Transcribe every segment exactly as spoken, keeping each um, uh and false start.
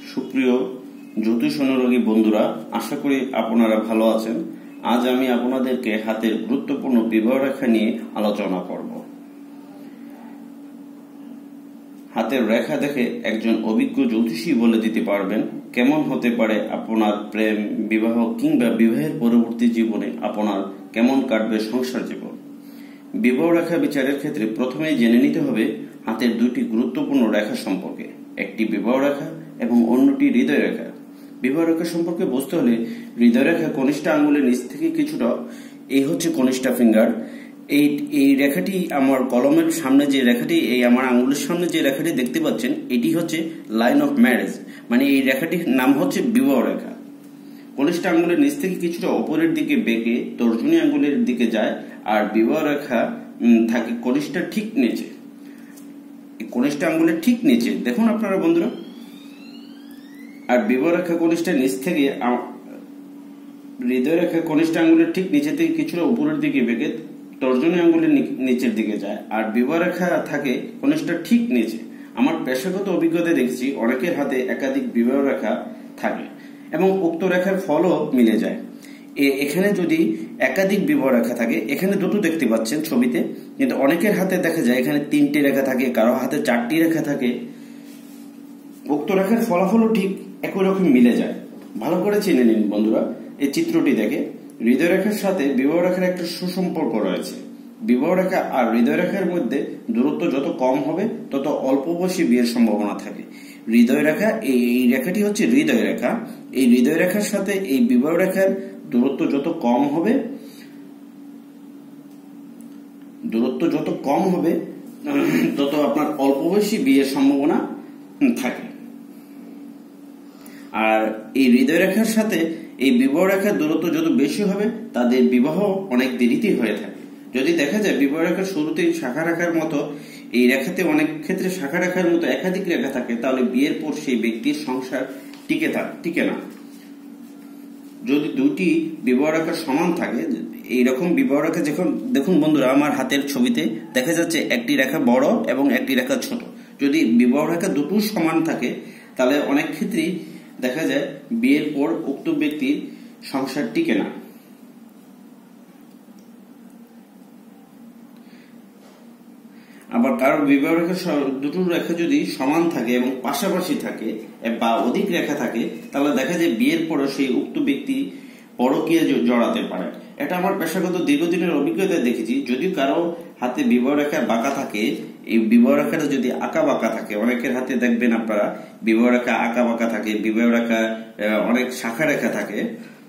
সুপ্রিয় জ্যোতিষ অনুরাগী বন্ধুরা, আশা করি আপনারা ভালো আছেন। আজ আমি আপনাদেরকে হাতের গুরুত্বপূর্ণ বিবাহ রেখা নিয়ে আলোচনা করব। হাতের রেখা দেখে একজন অভিজ্ঞ জ্যোতিষী বলে দিতে পারবেন কেমন হতে পারে আপনার প্রেম, বিবাহ কিংবা বিবাহের পরবর্তী জীবনে আপনার কেমন কাটবে সংসার জীবন। বিবাহ রেখা বিচারের ক্ষেত্রে প্রথমেই জেনে নিতে হবে হাতের দুটি গুরুত্বপূর্ণ রেখা সম্পর্কে, একটি বিবাহ রেখা এবং অন্যটি হৃদয় রেখা। বিবাহ রেখা সম্পর্কে বুঝতে হলে হৃদয় রেখা কনিষ্ঠ আঙ্গুলের নিচ থেকে কিছুটা, এই হচ্ছে কনিষ্ঠ ফিঙ্গার। এই এই রেখাটি আমার কলমের সামনে যে রেখাটি, এই আমার আঙ্গুলের সামনে যে রেখাটি দেখতে পাচ্ছেন, এটি হচ্ছে লাইন অফ ম্যারেজ, মানে এই রেখাটির নাম হচ্ছে বিবাহ রেখা। কনিষ্ঠ আঙ্গুলের নিচ থেকে কিছুটা উপরের দিকে বেঁকে তর্জনী আঙ্গুলের দিকে যায়, আর বিবাহ রেখা থাকে কনিষ্ঠার ঠিক নিচে, কনিষ্ঠ আঙ্গুলের ঠিক নিচে। দেখুন আপনারা বন্ধুরা, আর বিবাহ রেখা কনিষ্ঠার নিচ থেকে হৃদয় রেখা কনিষ্ঠ আঙ্গুলের ঠিক নিচে থেকে কিছুটা উপরের দিকে বেঁকে তর্জনী আঙ্গুলের নিচের দিকে যায়, আর বিবাহ রেখা থাকে কনিষ্ঠার ঠিক নিচে। আমার পেশাগত অভিজ্ঞতায় দেখেছি অনেকের হাতে একাধিক বিবাহ রেখা থাকে এবং উক্ত রেখার ফলও মিলে যায়। এখানে যদি একাধিক বিবাহ রেখা থাকে, এখানে দুটো দেখতে পাচ্ছেন ছবিতে, কিন্তু অনেকের হাতে দেখা যায় এখানে তিনটি রেখা থাকে, কারো হাতে চারটি রেখা থাকে। উক্ত রেখার ফলাফলও ঠিক একই রকম মিলে যায়। ভালো করে চিনে নিন বন্ধুরা, এই চিত্রটি দেখে হৃদয় রেখার সাথে বিবাহ রেখার একটা সুসম্পর্ক রয়েছে। বিবাহ রেখা আর হৃদয় রেখার মধ্যে দূরত্ব যত কম হবে তত অল্প বয়সী বিয়ের সম্ভাবনা থাকে। হৃদয় রেখা, এই রেখাটি হচ্ছে হৃদয় রেখা, এই হৃদয় রেখার সাথে এই বিবাহ রেখার দূরত্ব যত কম হবে দূরত্ব যত কম হবে তত আপনার অল্প বয়সী বিয়ের সম্ভাবনা থাকে। আর এই হৃদয় রেখার সাথে এই বিবাহ রেখার দূরত্ব যত বেশি হবে তাদের বিবাহ অনেক দেরিতে হয়ে থাকে। যদি দেখা যায় বিবাহ রেখার শুরুতেই শাখা রেখার মতো এই রেখাতে অনেক ক্ষেত্রে শাখা রেখার মতো একাধিক রেখা থাকে, তাহলে বিয়ের পর সেই ব্যক্তির সংসার টিকে থাকে টিকে না। যদি দুটি বিবাহ রেখা সমান থাকে, এইরকম বিবাহ রেখা যখন দেখুন বন্ধুরা, আমার হাতের ছবিতে দেখা যাচ্ছে একটি রেখা বড় এবং একটি রেখা ছোট। যদি বিবাহ রেখা দুটো সমান থাকে তাহলে অনেক ক্ষেত্রেই দেখা যায় বিয়ের পর উক্ত ব্যক্তির সংসার টিকে না। আবার কারোর বিবাহ রেখা দুটো রেখা যদি সমান থাকে এবং পাশাপাশি থাকে বা অধিক রেখা থাকে, তাহলে দেখা যায় বিয়ের পর সেই উক্ত ব্যক্তি পরকীয়া জড়াতে পারে। এটা আমার পেশাগত দীর্ঘদিনের অভিজ্ঞতায় দেখেছি। যদি কারো হাতে বিবাহ রেখা বাঁকা থাকে, এই বিবাহ রেখাটা যদি আঁকা বাঁকা থাকে, অনেকের হাতে দেখবেন আপনারা বিবাহ রেখা আঁকা বাঁকা থাকে, বিবাহ রেখা অনেক শাখা রেখা থাকে,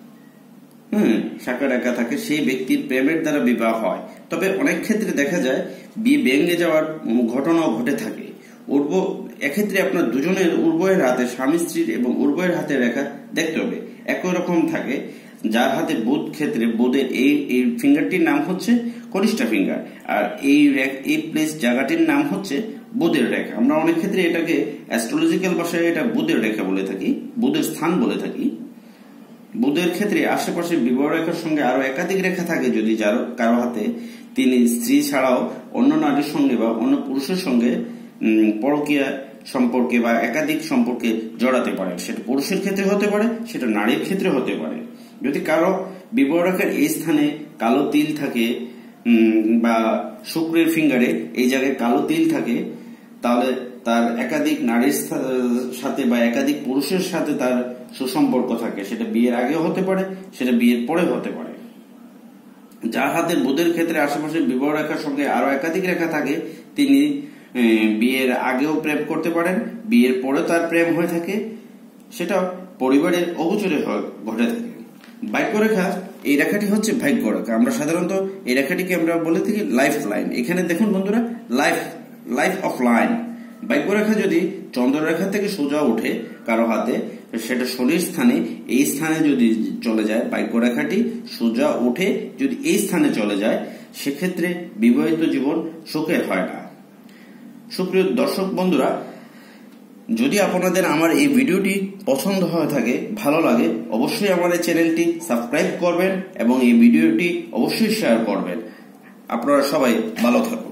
হম শাখা রেখা থাকে, সেই ব্যক্তির প্রেমের দ্বারা বিবাহ হয়। তবে অনেক ক্ষেত্রে দেখা যায় বিয়ে ভেঙে যাওয়ার ঘটনাও ঘটে থাকে। উর্ব এক্ষেত্রে আপনার দুজনের উর্বয়ের হাতে, স্বামী স্ত্রীর এবং উর্বয়ের হাতে রেখা দেখতে হবে একই রকম থাকে। যার হাতে বুধ, ক্ষেত্রে বুধের এই এই ফিঙ্গারটির নাম হচ্ছে কনিষ্ঠ ফিঙ্গার, আর এই এই প্লেস জায়গাটির নাম হচ্ছে বুধের রেখা। আমরা অনেক ক্ষেত্রে এটাকে অ্যাস্ট্রোলজিক্যাল ভাষায় এটা বুধের রেখা বলে থাকি, বুধের স্থান বলে থাকি। বুধের ক্ষেত্রে আশেপাশে বিবাহ রেখার সঙ্গে আরো একাধিক রেখা থাকে। যদি যার কারো হাতে তিনি স্ত্রী ছাড়াও অন্য নারীর সঙ্গে বা অন্য পুরুষের সঙ্গে পরকীয়া সম্পর্কে বা একাধিক সম্পর্কে জড়াতে পারে, সেটা পুরুষের ক্ষেত্রে হতে পারে, সেটা নারীর ক্ষেত্রে হতে পারে। যদি কারো বিবাহ রেখার এই স্থানে কালো তিল থাকে বা শুক্রের ফিঙ্গারে এই জায়গায় কালো তিল থাকে, তাহলে তার একাধিক নারীর সাথে বা একাধিক পুরুষের সাথে তার সুসম্পর্ক থাকে। সেটা বিয়ের আগেও হতে পারে, সেটা বিয়ের পরে হতে পারে। যার হাতে বুধের ক্ষেত্রে আশেপাশে বিবাহ রেখার সঙ্গে আরো একাধিক রেখা থাকে, তিনি বিয়ের আগেও প্রেম করতে পারেন, বিয়ের পরে তার প্রেম হয়ে থাকে, সেটা পরিবারের অগোচরে ঘটে থাকে। ভাগ্যরেখা, এই রেখাটি হচ্ছে ভাগ্য রেখা। আমরা সাধারণত এই রেখাটিকে আমরা বলে থাকি লাইফ লাইন। এখানে দেখুন বন্ধুরা, লাইফ লাইফ অফ লাইন। ভাগ্যরেখা যদি চন্দ্ররেখা থেকে সোজা উঠে কারো হাতে, সেটা শনির স্থানে, এই স্থানে যদি চলে যায়, ভাগ্যরেখাটি সোজা উঠে যদি এই স্থানে চলে যায়, সেক্ষেত্রে বিবাহিত জীবন সুখের হয় না। সুপ্রিয় দর্শক বন্ধুরা, যদি আপনাদের আমার এই ভিডিওটি পছন্দ হয়ে থাকে, ভালো লাগে, অবশ্যই আমার এই চ্যানেলটি সাবস্ক্রাইব করবেন এবং এই ভিডিওটি অবশ্যই শেয়ার করবেন। আপনারা সবাই ভালো থাকুন।